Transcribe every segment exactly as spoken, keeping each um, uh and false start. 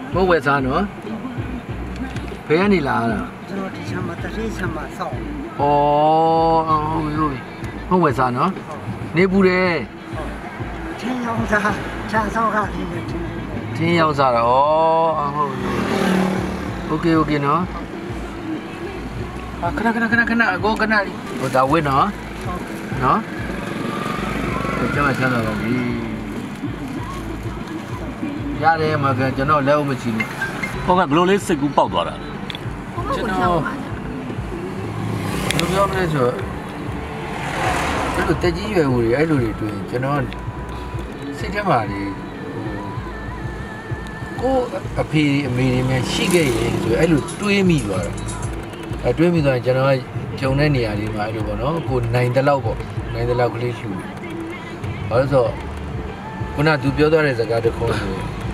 ဘုဝယ်စားနော်ဘယ်ကနေလာတာကျွန်တော်ဒီချမ်းမှာတရေချမ်းမှာစောက်ဩဟုတ်ပြီဟုတ်ပြီဘုဝယ်စားနော်နေပူတယ်ချင်းရောက်စားချမ်းစောက်ကဒီနေ့ချင်းရောက်စားတာဩဟုတ်ပြီโอเคโอเคနော်ခဏခဏခဏခဏအကိုခဏလေးဟိုဒါဝင်းနော်နော်ကျွန်တော်ချမ်းသာပါပြီရတယ်မှာကကျွန်တော်လက်အုပ်မချီဘူးခေါကဘလို့လေးစိတ်ကူးပေါက်သွားတာကျွန်တော်ဘယ်လိုပြောမလဲဆိုအဲ့လိုတက်ကြီးရွယ်ဟိုတွေအဲ့လိုတွေတွေ့ကျွန်တော်စိတ်ထဲမှာလေကိုအဖေအမေတွေများရှိခဲ့ရင်ဆိုအဲ့လိုတွေးမိသွားတာအဲတွေးမိသွားရင်ကျွန်တော်ကြုံတဲ့နေရာလေးမှာအဲ့လိုပေါ့နော်ကိုနိုင်တဲ့လောက်ပေါ့နိုင်တဲ့လောက်ကလေးလှူဘာလို့ဆိုခုနသူပြောသွားတဲ့စကားတစ်ခုဆို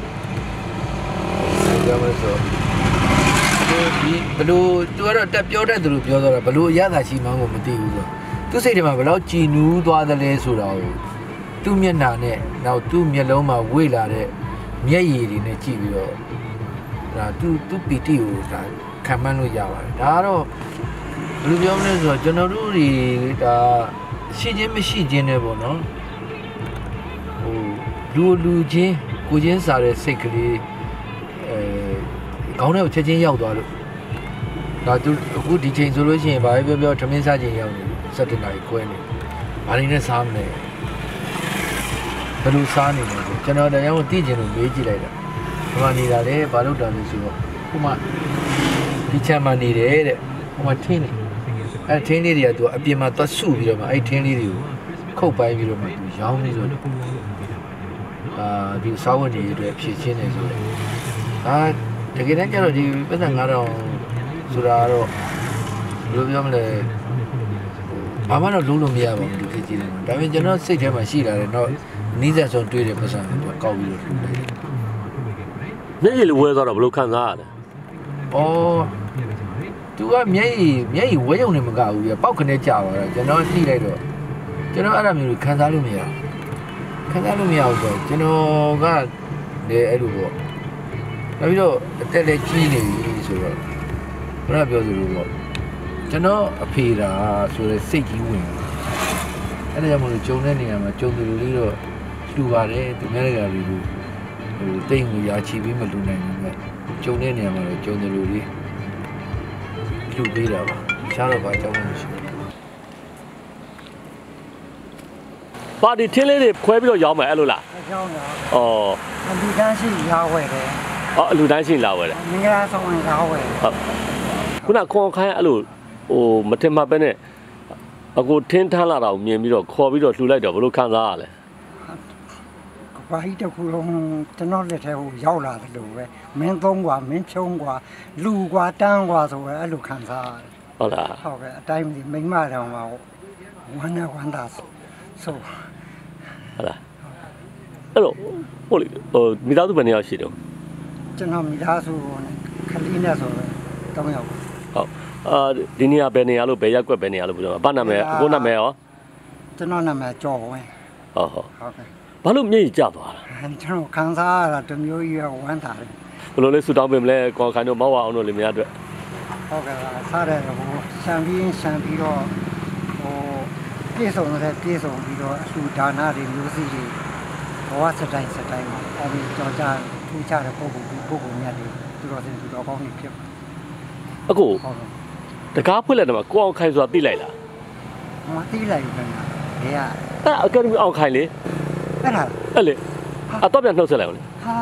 ပြောမလို့ဆိုဒီဘလို့သူကတော့တက်ပြောတတ်တယ်လို့ပြောတော့ဘလို့အရသာရှိမှန်းကိုမသိဘူးဆိုသူစိတ်ထဲမှာဘယ်လောက်ကြည်နူးသွားသလဲဆိုတာကိုသူ့မျက်နှာနဲ့နောက်သူ့မျက်လုံးမှာဝေ့လာတဲ့မျက်ရည်တွေနဲ့ကြည့်ပြီးတော့ဒါသူသူ့ပီတီကိုဒါခံမှန်းလို့ရပါတယ်ဒါကတော့ဘယ်လိုပြောမလဲဆိုတော့ကျွန်တော်တို့တွေဒါရှိချင်းမရှိချင်းနဲ့ပေါ့နော်ဟိုလူလူချင်းကိုချင်းစားတဲ့စိတ်ကလေးအဲခေါင်းထဲကိုချက်ချင်းရောက်သွားလို့ဒါသူအခုဒီချိန်ဆိုလို့ရှိရင်ဘာပဲပြောပြောထမင်းစားချိန်ရောက်နေစက်တင်နာကြီးခွဲနေဘာရင်းနဲ့စားမလဲဘယ်လိုစားနေလဲဆိုကျွန်တော်တရားဝင်သိချင်လို့မေးကြည့်လိုက်တာဒီမှာနေတာလေဘာလို့တော်လဲဆိုတော့ခုမှဒီချမ်းမှနေတယ်တဲ့ဟိုမှာထင်းနေအဲထင်းလေးတွေကသူအပြင်မှာသွားစုပြီးတော့မှအဲ့ထင်းလေးတွေကိုခုတ်ပိုင်းပြီးတော့မှသူရောင်းနေဆိုတော့အာဒီစားဝတ်နေရတဲ့ဖြည့်ချင်းနေဆိုတော့အာတကယ်တမ်းကျတော့ဒီပတ်သက်ငါတော့ဆိုတာတော့ဘယ်လိုပြောမလဲဘာမှတော့လုံးလို့မရပါဘူးဒီခေတ်ကြီးတယ်ဒါပေမဲ့ကျွန်တော်စိတ်ထဲမှာရှိလာတယ်တော့နီးစပ်ဆုံးတွေးတဲ့ပတ်စံကိုကောက်ပြီးတော့လုပ်လိုက်တယ်မျက်ရည်လိုဝဲသွားတော့ဘယ်လိုခံစားရလဲဩသူကမျက်ရည်မျက်ရည်ဝဲုံနေမကဘူးပြပေါက်ခနဲ့ကြာသွားတာကျွန်တော်သိလိုက်တော့ကျွန်တော်အဲ့ဒါမျိုးခံစားလို့မရခံစားလို့မရဘူးဆိုကျွန်တော်ကလည်းအဲ့လိုပေါ့နောက်ပြီးတော့အတက်လည်းကြီးနေပြီဆိုတော့ဘယ်တော့ပြောသလိုပေါ့ကျွန်တော်အဖေတာဆိုတဲ့စိတ်ကြီးဝင်အဲ့ဒါကြောင့်မလို့ဂျုံတဲ့နေရာမှာဂျုံသူလေးတော့လှူပါတယ်သူများတွေကလူလူဟိုတိတ်ငူရာချီပြီးမလှူနိုင်ဘူးမဲ့ဂျုံတဲ့နေရာမှာလည်းဂျုံသူလေးလှူပေးတာပါရှားတော့ဘာကြောင့်မှမရှိဘူးပါတီထင်းလေးတွေခွဲပြီးတော့ရောင်းမယ်အဲ့လိုလားရောင်းတာဩအလူတန်းရှိရောင်းဝယ်တယ်အော်အလူတန်းရှိလာဝယ်တယ်မင်္ဂလာဆောင်ဝင်ရောင်းဝယ်ဟုတ်ခုနခွန်ခိုင်းအဲ့လိုဟိုမထင်မှပဲနဲ့အကိုထင်းထမ်းလာတာကိုမြင်ပြီးတော့ခေါ်ပြီးတော့လှူလိုက်တော့ဘယ်လိုခံစားရလဲဘာဟိတခုလုံးကျွန်တော်လက်ထဲကိုရောက်လာတယ်လို့ပဲမင်းသုံးกว่าမင်းဖြုံးกว่าလူกว่าတန်းกว่าဆိုပဲအဲ့လိုခံစားရတယ်ဟုတ်လားဟုတ်ကဲ့အတိုင်းမိမတော်မှာဝမ်းနဲ့ဝမ်းသာဆိုဟုတ်လားအဲ့တော့ဟိုလေဟိုမိသားစုဘယ်နေရာရှိတော့ကျွန်တော်မိသားစုခလီနဲ့ဆိုတော့တောင်းရောက်ဟုတ်အာဒီနေရာဘယ်နေရာလို့ဘယ်ရက်ကွက်ဘယ်နေရာလို့ပြောတာဘာနာမည်အကိုနာမည်ရောကျွန်တော်နာမည်ကျော်ဝင်းဟုတ်ဟုတ်ဟုတ်ကဲ့ဘာလို့မျက်ရည်ကျသွားတာကျွန်တော်ခံစားရတာတမျိုးကြီးဝမ်းသာတယ်ဘယ်လိုလဲဆူတောင်းပေးမလဲကောခိုင်တို့မောက်ဝအောင်တို့လေများအတွက်ဟုတ်ကဲ့စားတယ်ဟိုဆံပြီးဆံပြီးတော့ဟိုပြေဆုံးတဲ့ပြေဆုံးပြီးတော့အလှူဒါနတွေမျိုးစီတွေဘဝစတိုင်းစတိုင်းမှာအပြီးကြောကြထူးခြားတဲ့ပုံပုံပုံပုံများတွေသူတော်စင်သူတော်ကောင်းတွေဖြစ်အကိုတကားဖွင့်လိုက်တော့ကိုအောင်ခိုင်ဆိုတာသိလိုက်လားမသိလိုက်ဘူးခင်ဗျာဘယ်ကအကယ်ဒမီအောင်ခိုင်လေအဲ့ဒါအဲ့လေအတော့ပြန်နှုတ်ဆက်လိုက်အောင်လေဟာ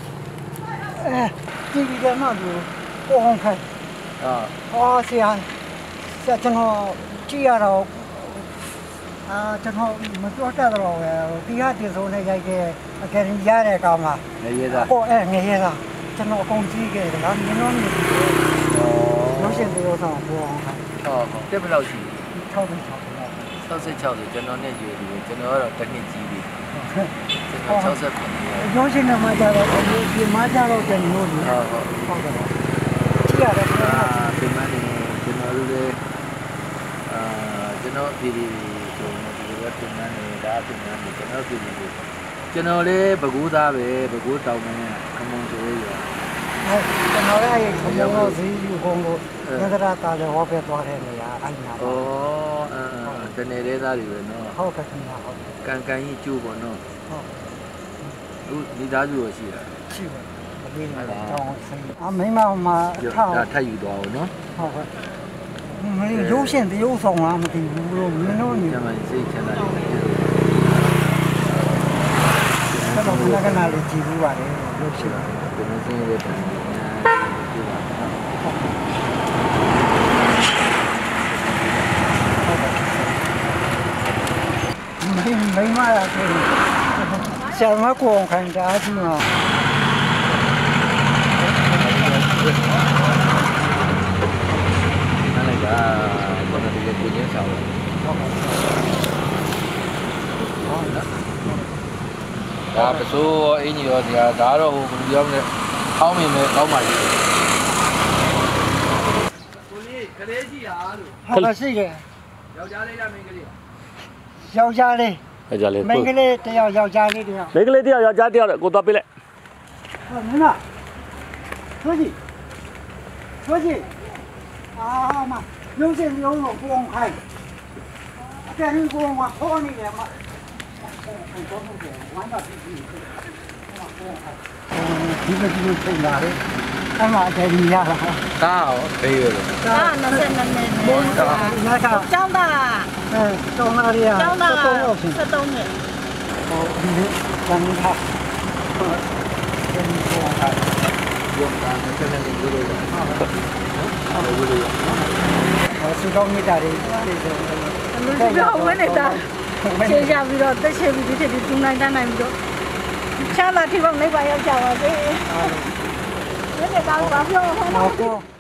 အဲဒီကမှတော့ကိုအောင်ခိုင်အာဟောဆရာဆရာကျွန်တော်ကြည့်ရတော့အာကျွန်တော်မပြောတတ်တော့ပဲဒီဟာတင်ဆုံးနဲ့ရိုက်တဲ့အကယ်ဒမီရတဲ့ကောင်မှာငရေသားဟိုအဲငရေသားကျွန်တော်အကုန်ကြည့်ခဲ့တယ်လားမြင်တော့မြင်တယ်ဩလို့ရှင်ပြောဆောင်ကိုအောင်ခိုင်ဟုတ်ဟုတ်တက်ဘယ်လောက်ရှိ၆၆၆၆ဆိုကျွန်တော်နဲ့ရွေးတယ်ကျွန်တော်ကတော့တစ်နှစ်ကြီးပြီကျွန်တော်၆၇နှစ်ပြောရှင်နဲ့မှကြတော့ဒီမှာကြတော့ကျွန်တော်တို့ဟုတ်ဟုတ်ဟုတ်ကဲ့ကြည့်ရတယ်အာဒီမှာနေကျွန်တော်တို့လည်းအာကျွန်တော်ဒီဒီဆိုဒီလိုတင်နေနေတာတင်နေကျွန်တော်ဒီဒီကျွန်တော်လည်းဘကူးသားပဲဘကူးတောင်မင်းခမုံဆိုရရကျွန်တော်လည်းခမောလို့ဈေးယူကုန်လို့သန္တရာတာလည်းဟောပဲသွားတဲ့နေရာအဲ့ညာဩအဲတနေသေးသားတွေပဲနော်ဟုတ်ကဲ့ခင်ဗျာဟုတ်ကန်ကန်ကြီးကျိုးပေါ့နော်ဟုတ်သူမိသားစုရောရှိတာရှိပါမလေးနဲ့တောင်းဆိုင်အမိမမှာထောက်ဒါထပ်ယူသွားအောင်နော်ဟုတ်ကဲ့မင်းရုပ်ရှင်တရုပ်ဆောင်လားမသိဘူးလို့မင်းတို့ညီကျမစိတ်ချမ်းသာတယ်ကျွန်တော်ကလည်းကနာလေးကြည့်ဘူးပါတယ်ရုပ်ရှင်ဒီနေ့စင်းရဲတယ်ဒီပါမင်းမိမရဆိုဆရာမကိုအောင်ခိုင်တာအချင်းတော့နားလိုက်တာဘာလို့ဒီကိုကိုချင်းဆောင်လဲဒါပစိုးအင်းကြီးရောဒီဟာဒါတော့ဟိုဘယ်လိုပြောမလဲအောင်းမြင်မဲ့ကောင်းပါလိမ့်ကိုလေးကလေးရှိတာလို့ဟုတ်ကဲ့ရှိတယ်ယောက်ျားလေးရမင်းကလေးယောက်ျားလေးအဲ့ကြလေမိန်းကလေးတယောက်ယောက်ျားလေးတယောက်မိန်းကလေးတယောက်ယောက်ျားတယောက်ကိုသွားပေးလိုက်ဟုတ်မင်းလားဆိုကြည့်ဆိုကြည့်အာမရုပ်ရှင်ရုံးကိုကိုအောင်ခိုင်အကယ်၍ကိုအောင်ကခေါ်နေတယ်မဝမ်းသာပြီးပြီဒီလိုဒီလိုချိန်လာတယ်အဲ့မှာအတယ်ကြီးရတာတားရောဖေးရလို့啊，那是那那ဘုန်း那တော်ညက长大， အဲတောင်းလာရ长大တော့တော့ရှင်是冬天， ဟိုဒီလိုဇန်ထားဟုတ်တယ်ကိုအောင်ခိုင်ရုံတာနဲ့ဆက်နေလို့လို့ဟုတ်ဟုတ်လို့လို့ဟောစုတော်မိတာတွေပြေဆုံး你不要问那个，接下比较这些比这比中南山南比较，像那地方没管要讲了，这，人家刚刚票换ဟော了。 ကို